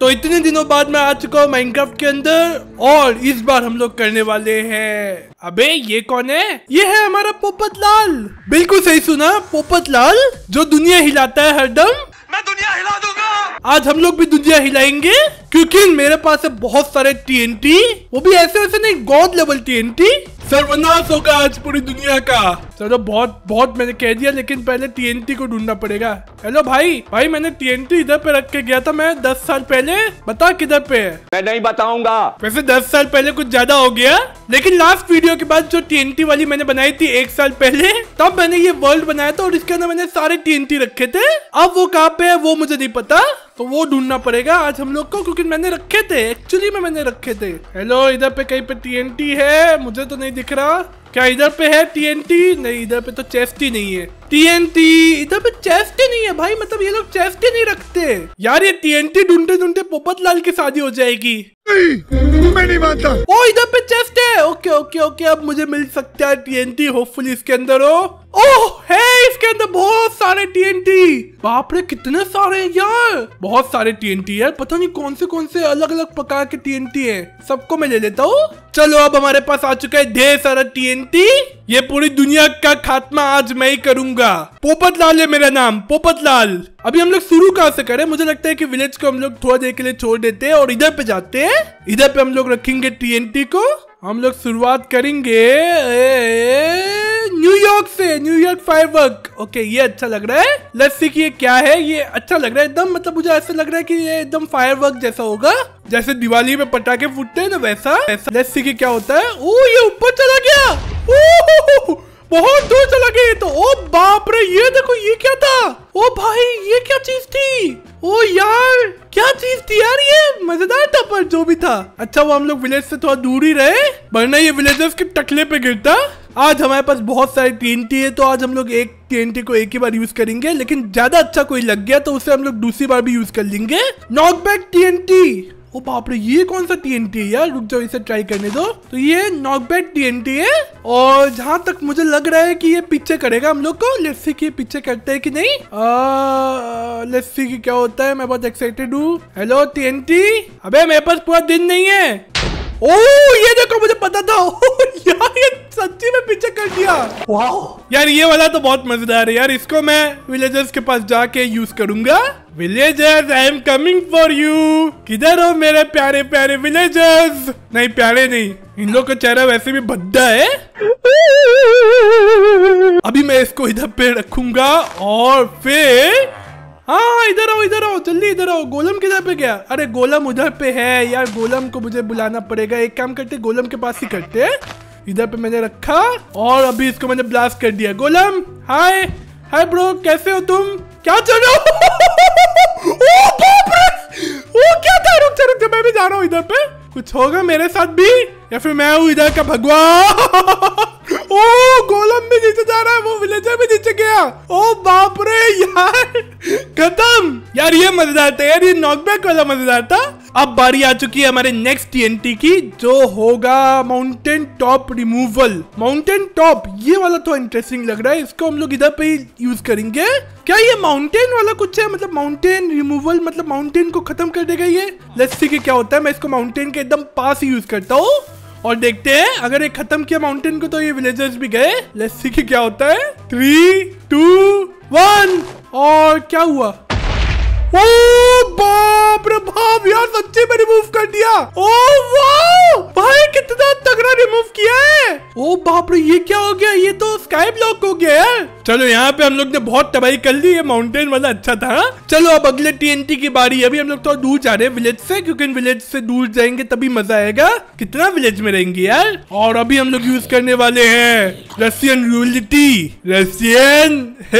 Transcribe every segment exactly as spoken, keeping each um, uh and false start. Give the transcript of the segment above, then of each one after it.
तो इतने दिनों बाद मैं आ चुका हूँ माइनक्राफ्ट के अंदर और इस बार हम लोग करने वाले हैं। अबे ये कौन है? ये है हमारा पोपट लाल। बिल्कुल सही सुना, पोपट लाल जो दुनिया हिलाता है हरदम। मैं दुनिया हिला दूंगा। आज हम लोग भी दुनिया हिलाएंगे क्योंकि मेरे पास है बहुत सारे टीएनटी, वो भी ऐसे वैसे नहीं, गॉड लेवल टीएनटी। सर्वनाश होगा आज पूरी दुनिया का। चलो बहुत बहुत मैंने कह दिया, लेकिन पहले टीएनटी को ढूंढना पड़ेगा। हेलो भाई भाई मैंने टीएनटी इधर पे रख के गया था मैं दस साल पहले, बता किधर पे है? मैं नहीं बताऊंगा। वैसे दस साल पहले कुछ ज्यादा हो गया, लेकिन लास्ट वीडियो के बाद जो टीएनटी वाली मैंने बनाई थी एक साल पहले, तब मैंने ये वर्ल्ड बनाया था और इसके अंदर मैंने सारे टीएनटी रखे थे। अब वो कहाँ पे है वो मुझे नहीं पता, तो वो ढूंढना पड़ेगा आज हम लोग को, क्योंकि मैंने रखे थे, एक्चुअली में मैंने रखे थे। हेलो इधर पे कहीं पे टीएनटी है? मुझे तो नहीं दिख रहा। क्या इधर पे है टीएनटी? नहीं, इधर पे तो चेस्ट ही नहीं है। टीएनटी इधर पे चेस्ट ही नहीं है भाई, मतलब ये लोग चेस्ट ही नहीं रखते यार। ये टीएनटी ढूंढते ढूंढते पोपट लाल की शादी हो जाएगी। नहीं, मैं नहीं मानता। ओ इधर पे चेस्ट है। ओके ओके ओके, अब मुझे मिल सकता है टीएनटी, होपफुली इसके अंदर हो। ओह है, इसके अंदर बहुत सारे टीएनटी। बाप रे कितने सारे हैं यार, बहुत सारे टीएनटी यार। पता नहीं कौन से कौन से अलग अलग प्रकार के टीएनटी है, सबको मैं ले लेता हूँ। चलो अब हमारे पास आ चुका है ढेर सारा टीएनटी। ये पूरी दुनिया का खात्मा आज मैं ही करूंगा। पोपट लाल है मेरा नाम, पोपट लाल। अभी हम लोग शुरू कहाँ से करें? मुझे लगता है कि विलेज को हम लोग थोड़ा देर के लिए छोड़ देते हैं और इधर पे जाते हैं। इधर पे हम लोग रखेंगे टीएनटी को। हम लोग शुरुआत करेंगे न्यूयॉर्क से, न्यूयॉर्क फायरवर्क। ओके ये अच्छा लग रहा है। लेट्स सी कि ये क्या है। ये अच्छा लग रहा है एकदम, मतलब मुझे ऐसा लग रहा है कि ये एकदम फायरवर्क जैसा होगा, जैसे दिवाली में पटाखे फूटते हैं ना वैसा। लेट्स सी कि क्या होता है। ओ ये ऊपर चला गया, ओ बहुत दूर चला गया तो। ओ बाप रे, ये देखो ये क्या था? ओ भाई ये क्या चीज थी? ओ यार क्या चीज थी यार? ये मजेदार था, पर जो भी था अच्छा वो हम लोग विलेज से थोड़ा दूर ही रहे, वरना ये विलेजर्स के टकले पे गिरता। आज हमारे पास बहुत सारे टीएनटी है, तो आज हम लोग एक टीएनटी को एक ही बार यूज करेंगे, लेकिन ज्यादा अच्छा कोई लग गया तो उसे हम लोग दूसरी बार भी यूज कर लेंगे। Knockback TNT. ओ बाप रे, ये कौन सा टीएनटी है यार? रुक जाओ, इसे ट्राई करने दो। तो ये नॉकबैक टीएनटी है और जहां तक मुझे लग रहा है कि ये पीछे करेगा हम लोग को। लेट्स सी कि पीछे करते हैं कि नहीं। लेट्स सी कि क्या होता है। मैं बहुत एक्साइटेड हूँ। Hello TNT. अबे मेरे पास पूरा दिन नहीं है। ओ ये देखो, मुझे पता था। यार ये सच्ची में पीछे कर दिया। वाह यार, ये वाला तो बहुत मजेदार है यार। इसको मैं विलेजर्स के पास जाके यूज करूंगा। Villagers I am coming for you. किधर हो मेरे प्यारे प्यारे विलेजर्स? नहीं प्यारे नहीं, इन लोग का चेहरा वैसे भी भद्दा है। अभी मैं इसको इधर पे रखूंगा और फिर हाँ इधर आओ इधर आओ जल्दी इधर आओ। गोलम किधर पे गया? अरे गोलम उधर पे है यार, गोलम को मुझे बुलाना पड़ेगा। एक काम करते, गोलम के पास ही करते हैं। इधर पे मैंने रखा और अभी इसको मैंने ब्लास्ट कर दिया। गोलम हाय हाय ब्रो, कैसे हो तुम? क्या चल रहा हो? ओ बाप रे, ओ क्या था? रुक जा रुक जा, मैं भी जा रहा हूँ इधर पे। कुछ होगा मेरे साथ भी या फिर मैं हूँ इधर का भगवान? ओ गोलम भी नीचे जा रहा है, वो विलेजर भी नीचे गया। ओ बाप रे यार, खत्म यार। ये मजेदार था यार, ये नॉकबैक वाला मजेदार था। अब बारी आ चुकी है हमारे नेक्स्ट टीएनटी की, जो होगा mountain top removal. Mountain top ये वाला तो इंटरेस्टिंग लग रहा है, इसको हम लोग इधर पे ही यूज करेंगे। क्या ये माउंटेन वाला कुछ है? मतलब माउंटेन रिमूवल, मतलब माउंटेन को खत्म कर देगा ये। लेट्स सी कि क्या होता है। मैं इसको माउंटेन के एकदम पास ही यूज करता हूँ और देखते हैं, अगर ये खत्म किया माउंटेन को तो ये विलेजर्स भी गए। लेट्स सी कि क्या होता है। थ्री टू वन और क्या हुआ? ओ बाप रे बाप यार, सच्ची में रिमूव कर दिया। ओ वाह भाई, कितना तगड़ा रिमूव किया है। ओ बाप रे, ये क्या हो गया? ये तो स्काई ब्लॉक हो गया यार। चलो यहाँ पे हम लोग ने बहुत तबाही कर ली। ये माउंटेन वाला अच्छा था। चलो अब अगले टीएनटी की बारी। अभी हम लोग थोड़ा दूर जा रहे हैं विलेज से, क्योंकि विलेज से दूर जाएंगे तभी मजा आएगा। कितना विलेज में रहेंगे यार। और अभी हम लोग यूज करने वाले हैं रशियन रूलिटी। रशियन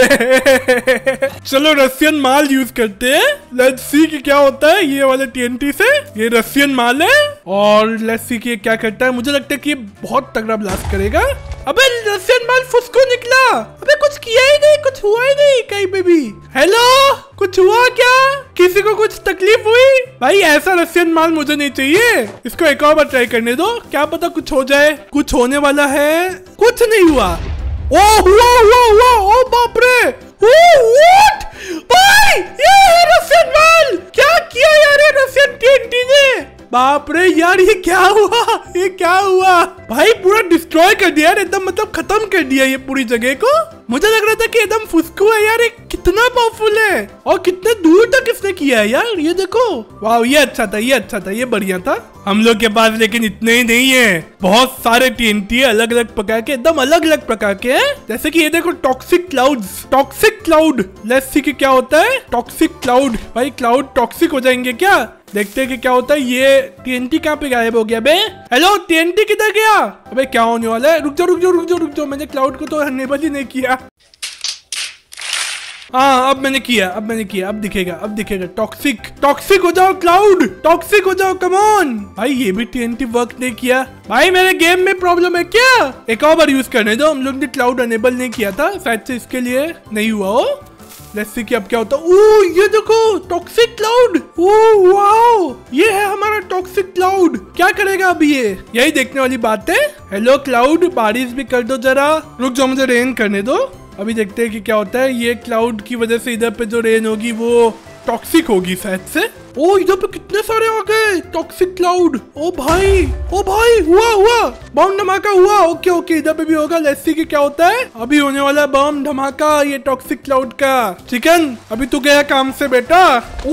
चलो रशियन माल यूज करते हैं। लेट्स सी कि क्या होता है ये वाले टीएनटी से। ये रशियन माल है और लेट्स सी कि क्या करता है। मुझे लगता है कि ये बहुत तगड़ा ब्लास्ट करेगा। अबे रशियन माल फुसको निकला। अबे कुछ किया ही नहीं, कुछ हुआ ही नहीं कहीं पे भी। हेलो, कुछ हुआ क्या? किसी को कुछ तकलीफ हुई? भाई ऐसा रशियन माल मुझे नहीं चाहिए। इसको एक और बार ट्राई करने दो, क्या पता कुछ हो जाए। कुछ होने वाला है। कुछ नहीं हुआ। ओ हुआ हुआ हुआ। ओ बाप रे, ओ व्हाट भाई, ये रशियन माल क्या किया यार? ये रशियन बाप रे यार, ये क्या हुआ, ये क्या हुआ भाई, पूरा डिस्ट्रॉय कर दिया यार एकदम, मतलब खत्म कर दिया ये पूरी जगह को। मुझे लग रहा था कि एकदम फुस्कू है यार, ये कितना पावरफुल है और कितने दूर तक इसने किया है यार, ये देखो। वाह, ये अच्छा था, ये अच्छा था, ये बढ़िया था। हम लोग के पास लेकिन इतने ही नहीं है, बहुत सारे टीएनटी अलग अलग प्रकार के, एकदम अलग अलग प्रकार के हैं। जैसे कि ये देखो toxic clouds, toxic cloud, let's see कि क्या होता है टॉक्सिक क्लाउड। भाई क्लाउड टॉक्सिक हो जाएंगे क्या, देखते हैं कि क्या होता है। ये टीएनटी कहाँ पे गायब हो गया बे, हेलो टीएनटी किधर गया, अबे क्या होने वाला है, रुक जाओ रुक जाओ रुक जाओ रुक जाओ, मैंने क्लाउड को तो अनेबल ही नहीं किया। हाँ अब मैंने किया, अब मैंने किया, अब दिखेगा, अब दिखेगा टॉक्सिक, टॉक्सिक हो जाओ क्लाउड, टॉक्सिक हो जाओ, कम ऑन। भाई ये भी टीएनटी वर्क नहीं किया, भाई मेरे गेम में प्रॉब्लम है क्या, एक और बार यूज करने दो, हम लोग ने क्लाउड अनेबल नहीं किया था, शायद से इसके लिए नहीं हुआ हो। लेट्स सी कि अब क्या होता है। ओह ये देखो टॉक्सिक क्लाउड, ओह वाओ, ये है हमारा टॉक्सिक क्लाउड, क्या करेगा अभी ये, यही देखने वाली बात है। हेलो क्लाउड, बारिश भी कर दो जरा, रुक जाओ मुझे रेन करने दो, अभी देखते हैं कि क्या होता है। ये क्लाउड की वजह से इधर पे जो रेन होगी वो टॉक्सिक होगी शायद से। ओ इधर पे कितने सारे आ गए टॉक्सिक क्लाउड, ओ भाई ओ भाई, हुआ हुआ बम धमाका हुआ, ओके ओके इधर पे भी होगा, लेट्स सी कि क्या होता है। अभी होने वाला बम धमाका ये टॉक्सिक क्लाउड का। चिकन अभी तू गया काम से बेटा,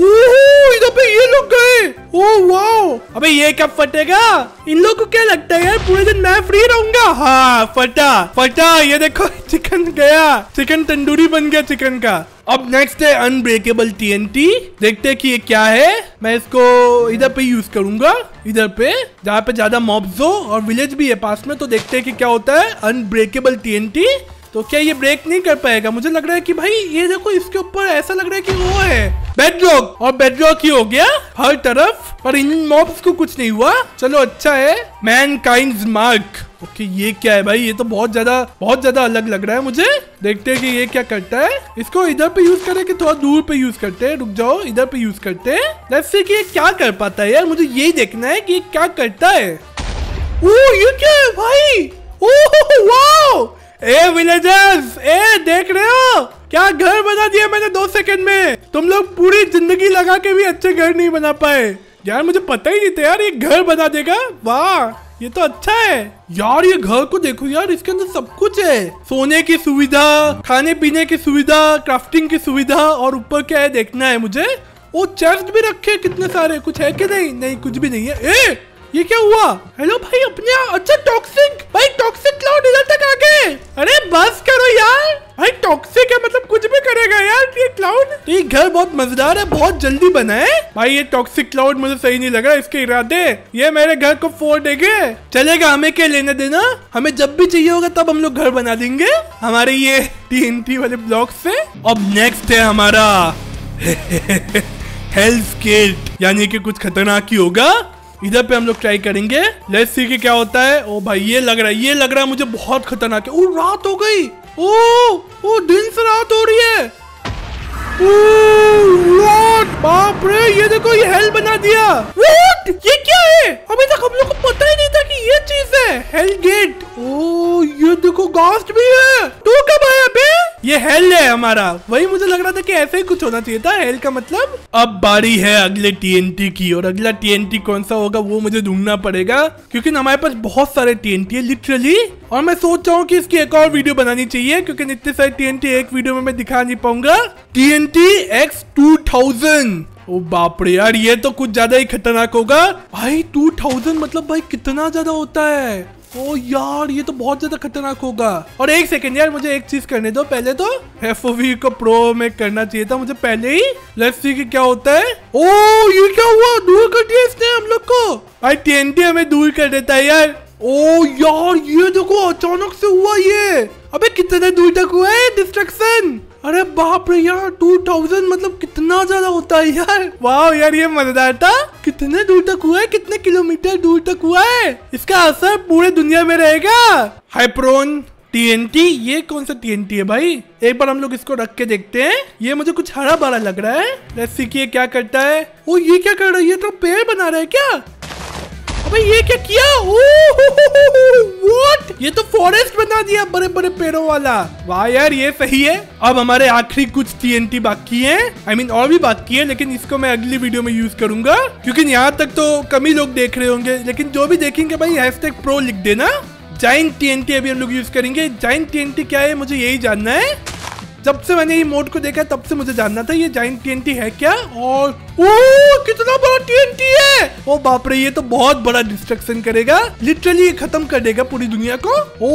ओह इधर पे ये लोग गए, ओ वाओ, अबे ये कब फटेगा, इन लोग को क्या लगता है यार पूरे दिन मैं फ्री रहूंगा, हाँ फटा फटा, ये देखो चिकन गया, चिकन तंदूरी बन गया चिकन का। अब नेक्स्ट है अनब्रेकेबल टीएनटी, देखते हैं कि ये क्या है। मैं इसको इधर पे यूज करूंगा, इधर पे जहाँ पे ज्यादा मॉब्स हो और विलेज भी है पास में, तो देखते हैं कि क्या होता है। अनब्रेकेबल टीएनटी, तो क्या ये ब्रेक नहीं कर पाएगा, मुझे लग रहा है कि भाई ये देखो इसके ऊपर ऐसा लग रहा है कि वो है बेडरॉक, और बेडरॉक ही हो गया हर तरफ, पर इन मॉब्स को कुछ नहीं हुआ, चलो अच्छा है। मैनकाइंड्स मार्क, ओके ये क्या है भाई, ये तो बहुत ज्यादा बहुत ज्यादा अलग लग रहा है मुझे, देखते हैं कि ये क्या करता है। इसको इधर पे यूज करें कि थोड़ा दूर पे यूज करते हैं, रुक जाओ इधर पे यूज करते हैं, लेट्स सी कि ये क्या कर पाता है यार, मुझे यही देखना है कि ये क्या करता है। ओह ये क्या है भाई, ओह वाओ, ए विलेजर्स, ए देख रहे हो क्या घर बना दिया मैंने दो सेकंड में, तुम लोग पूरी जिंदगी लगा के भी अच्छे घर नहीं बना पाए यार, मुझे पता ही नहीं था यार ये घर बना देगा, वाह ये तो अच्छा है यार। ये घर को देखो यार, इसके अंदर सब कुछ है, सोने की सुविधा, खाने पीने की सुविधा, क्राफ्टिंग की सुविधा, और ऊपर क्या है देखना है मुझे। वो चेस्ट भी रखे कितने सारे, कुछ है कि नहीं, नहीं कुछ भी नहीं है। ए ये क्या हुआ, हेलो भाई अपने, अच्छा टॉक्सिक, भाई टॉक्सिक क्लाउड इधर तक आ गए, अरे बस करो यार, भाई टॉक्सिक है मतलब कुछ भी करेगा यार ये क्लाउड। ये घर बहुत मजेदार है, बहुत जल्दी बना है भाई, ये टॉक्सिक क्लाउड मुझे सही नहीं लग रहा इसके इरादे, ये मेरे घर को फोड़ देंगे, चलेगा हमें क्या लेना देना, हमें जब भी चाहिए होगा तब हम लोग घर बना देंगे हमारे ये टीएनटी वाले ब्लॉक से। अब नेक्स्ट है हमारा हेल्थ किट, यानी कि कुछ खतरनाक ही होगा, इधर पे हम लोग ट्राई करेंगे, लेट्स सी कि क्या होता है। ओ भाई ये लग रहा है, ये लग रहा है मुझे बहुत खतरनाक है। ओ रात हो गई, ओ ओ दिन से रात हो रही है, ओ बाप रे, ये देखो ये हेल बना दिया, व्हाट ये क्या है, अभी तक हम लोग को पता ही नहीं था कि ये चीज है हेल गेट। ओ ये देखो घास्ट भी है, तू कब आया बे, ये हेल है हमारा, वही मुझे लग रहा था कि ऐसे ही कुछ होना चाहिए था हेल का मतलब। अब बारी है अगले टीएनटी की, और अगला टीएनटी कौन सा होगा वो मुझे ढूंढना पड़ेगा, क्योंकि हमारे पास बहुत सारे टीएनटी है लिटरली, और मैं सोच रहा हूँ कि इसकी एक और वीडियो बनानी चाहिए, क्योंकि इतने सारे टीएनटी एक वीडियो में मैं दिखा नहीं पाऊंगा। टीएनटी एक्स टू थाउजेंड, ओ बाप रे यार ये तो कुछ ज्यादा ही खतरनाक होगा भाई, टू थाउजेंड मतलब भाई कितना ज्यादा होता है, ओ यार ये तो बहुत ज्यादा खतरनाक होगा। और एक सेकंड यार मुझे एक चीज करने दो, पहले तो एफओवी को प्रो में करना चाहिए था मुझे पहले ही, लेट्स सी कि क्या होता है। ओ ये क्या हुआ, दूर कर दिया इसने हम लोग को, भाई टीएनटी हमें दूर कर देता है यार। ओ यार ये देखो अचानक से हुआ ये, अबे कितने दूर तक हुआ है डिस्ट्रक्शन, अरे बाप रे यार टू थाउजेंड मतलब कितना ज्यादा होता है यार, वाह यार ये मजेदार था, कितने दूर तक हुआ है, कितने किलोमीटर दूर तक हुआ है, इसका असर पूरे दुनिया में रहेगा। हाइप्रोन टीएनटी, ये कौन सा टीएनटी है भाई, एक बार हम लोग इसको रख के देखते हैं, ये मुझे कुछ हरा भरा लग रहा है, लेट्स सी कि ये क्या करता है। ओ ये क्या कर रहा है, ये तो पेड़ बना रहा है क्या, अबे ये क्या किया? व्हाट? ये तो फॉरेस्ट बना दिया बड़े बड़े पेड़ों वाला। वाह यार ये सही है। अब हमारे आखिरी कुछ टीएनटी बाकी है, आई मीन और भी बाकी है, लेकिन इसको मैं अगली वीडियो में यूज करूंगा क्योंकि यहाँ तक तो कम ही लोग देख रहे होंगे, लेकिन जो भी देखेंगे भाई हैशटैग प्रो लिख देना। जाइंट टीएनटी अभी हम लोग यूज करेंगे। जाइंट टीएनटी क्या है मुझे यही जानना है। जब से मैंने ये मोड को देखा तब से मुझे जानना था ये जाइंट टीएनटी है क्या। और ओ कितना बड़ा टीएनटी है। ओ बाप रे, ये तो बहुत बड़ा डिस्ट्रक्शन करेगा, लिटरली ये खत्म कर देगा पूरी दुनिया को।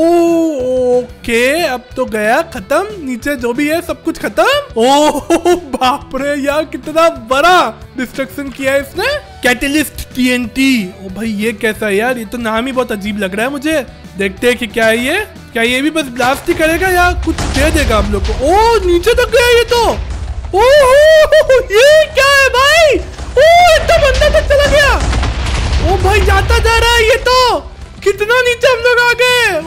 ओ ओके, अब तो गया खत्म, नीचे जो भी है सब कुछ खत्म। ओ बाप रे यार कितना बड़ा डिस्ट्रक्शन किया है इसने। कैटलिस्ट टीएनटी, ओ भाई ये कैसा है यार, ये तो नाम ही बहुत अजीब लग रहा है मुझे। देखते हैं कि क्या है ये। क्या ये भी बस ब्लास्ट ही करेगा या कुछ दे देगा हम लोग को? ओ नीचे तक गया ये तो। ओ ये क्या है भाई? ओ एकदम अंदर तक चला गया। ओ भाई जाता जा रहा है ये तो। कितना नीचे हम लोग आ गए।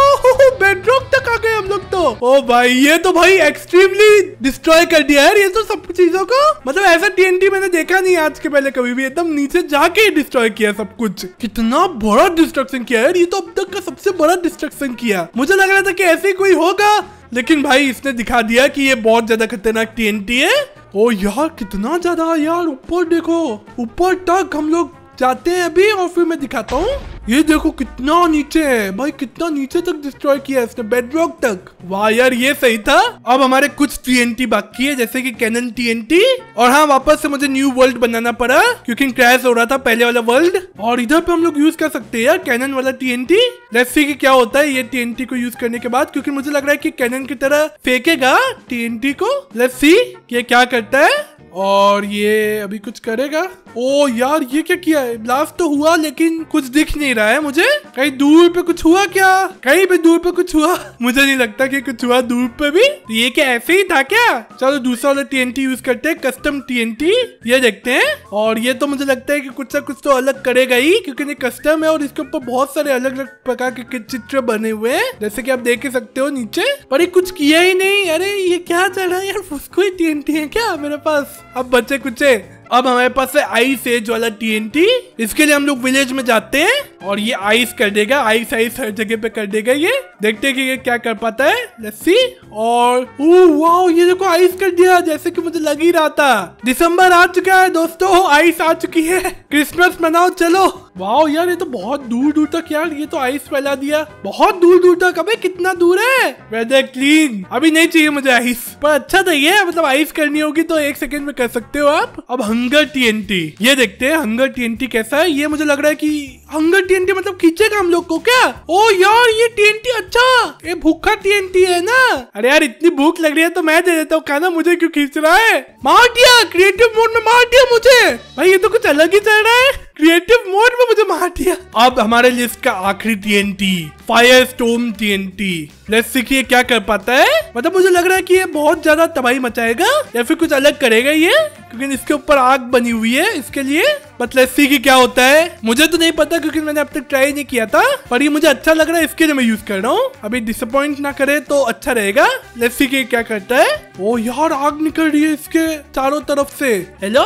ओ बेडरॉक तक आ गए हम लोग तो। ओ भाई ये तो भाई एक्सट्रीमली डिस्ट्रॉय कर दिया यार ये तो सब चीजों को। मतलब ऐसा टीएनटी मैंने देखा नहीं आज के पहले कभी भी, एकदम नीचे जाके डिस्ट्रॉय किया सब कुछ। कितना बड़ा डिस्ट्रक्शन किया यार, ये तो अब तक का सबसे बड़ा डिस्ट्रक्शन किया। मुझे लग रहा था कि ऐसे ही कोई होगा, लेकिन भाई इसने दिखा दिया कि ये बहुत ज्यादा खतरनाक टीएनटी है। ओ यार कितना ज्यादा यार, ऊपर देखो, ऊपर तक हम लोग जाते हैं अभी और फिर मैं दिखाता हूँ। ये देखो कितना नीचे है भाई, कितना नीचे तक डिस्ट्रॉय किया है इसने, बेडरॉक तक। वाह यार ये सही था। अब हमारे कुछ टीएनटी बाकी है जैसे कि कैनन टीएनटी। और हाँ वापस से मुझे न्यू वर्ल्ड बनाना पड़ा क्योंकि क्रैश हो रहा था पहले वाला वर्ल्ड। और इधर पे हम लोग यूज कर सकते हैं यार कैनन वाला टीएनटी। लेट्स सी कि क्या होता है ये टीएनटी को यूज करने के बाद, क्योंकि मुझे लग रहा है कि कैनन की तरह फेंकेगा टीएनटी को। लेट्स सी ये क्या करता है। और ये अभी कुछ करेगा। ओ यार ये क्या किया है? ब्लास्ट तो हुआ लेकिन कुछ दिख नहीं रहा है मुझे। कहीं दूर पे कुछ हुआ क्या? कहीं पे दूर पे कुछ हुआ? मुझे नहीं लगता कि कुछ हुआ दूर पे भी। तो ये क्या ऐसे ही था क्या? चलो दूसरा वाला टीएनटी यूज करते हैं, कस्टम टीएनटी। ये देखते हैं। और ये तो मुझे लगता है कि कुछ ना कुछ तो अलग करेगा ही क्योंकि ये कस्टम है और इसके ऊपर बहुत सारे अलग अलग प्रकार के चित्र बने हुए हैं जैसे कि आप देख ही सकते हो नीचे। पर ये कुछ किया ही नहीं। अरे ये क्या चल रहा है यार? उसको ही टीएनटी है क्या मेरे पास? अब बच्चे कुचे। अब हमारे पास है आइस एज वाला टीएनटी। इसके लिए हम लोग विलेज में जाते हैं और ये आइस कर देगा, आइस आइस हर जगह पे कर देगा। ये देखते हैं कि ये क्या कर पाता है। Let's see. और वाओ ये देखो आइस कर दिया जैसे कि मुझे लग ही रहा था। दिसंबर आ चुका है दोस्तों, आइस आ चुकी है, क्रिसमस मनाओ चलो। वाओ यार ये तो बहुत दूर दूर तक यार ये तो आइस फैला दिया, बहुत दूर दूर तक। अबे कितना दूर है? Weather clean. अभी नहीं चाहिए मुझे आइस, पर अच्छा था ये। मतलब आइस करनी होगी तो एक सेकंड में कर सकते हो आप। अब हंगर टीएनटी, ये देखते हैं हंगर टीएनटी कैसा है। ये मुझे लग रहा है कि हंगर टीएनटी मतलब खींचेगा हम लोग को क्या? ओ यार ये टीएनटी अच्छा, ये भूखा टीएनटी है ना। अरे यार इतनी भूख लग रही है तो मैं दे देता हूँ खाना, मुझे क्यों खींच रहा है? मार दिया, क्रिएटिव मोड में मार दिया मुझे। भाई ये तो कुछ अलग ही चल रहा है, क्रिएटिव मोड में मुझे मार दिया। अब हमारे लिस्ट का आखिरी TNT, fire storm TNT. Let's see कि क्या कर पाता है। मतलब मुझे लग रहा है कि ये बहुत ज्यादा तबाही मचाएगा या फिर कुछ अलग करेगा ये, क्योंकि इसके ऊपर आग बनी हुई है इसके लिए। बट लेट्स सी कि क्या होता है। मुझे तो नहीं पता क्योंकि मैंने अब तक ट्राई नहीं किया था, पर ये मुझे अच्छा लग रहा है इसके लिए मैं यूज कर रहा हूँ। अभी डिसअपॉइंट ना करे तो अच्छा रहेगा। लेट्स सी कि क्या करता है। ओ यार आग निकल रही है इसके चारों तरफ से। हेलो,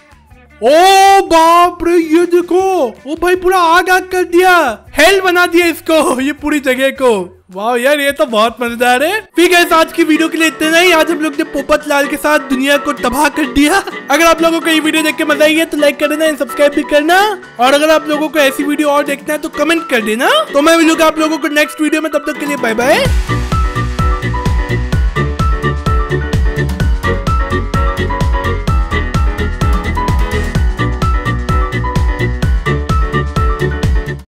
ओ बाप रे ये देखो, ओ भाई पूरा आग आग कर दिया, हेल बना दिया इसको, ये पूरी जगह को। वाह यार ये तो बहुत मजेदार है। फिर गाइस आज की वीडियो के लिए इतना ही। आज हम लोग ने पोपट लाल के साथ दुनिया को तबाह कर दिया। अगर आप लोगों को ये वीडियो देख के मजा आई है तो लाइक कर देना, सब्सक्राइब भी करना। और अगर आप लोगों को ऐसी वीडियो और देखना है तो कमेंट कर देना। तो मैं मिलूंगा आप लोगों को नेक्स्ट वीडियो में, तब तक के लिए बाय बाय।